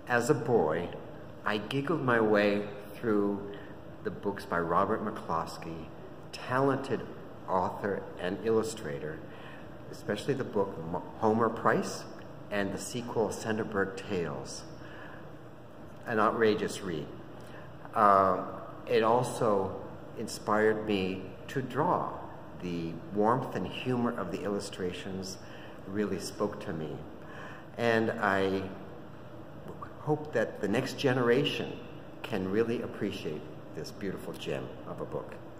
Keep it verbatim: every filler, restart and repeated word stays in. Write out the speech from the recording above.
as a boy, I giggled my way through the books by Robert McCloskey, talented author and illustrator, especially the book Homer Price and the sequel Centerburg Tales. An outrageous read. Uh, it also inspired me to draw. The warmth and humor of the illustrations really spoke to me. And I hope that the next generation can really appreciate this beautiful gem of a book.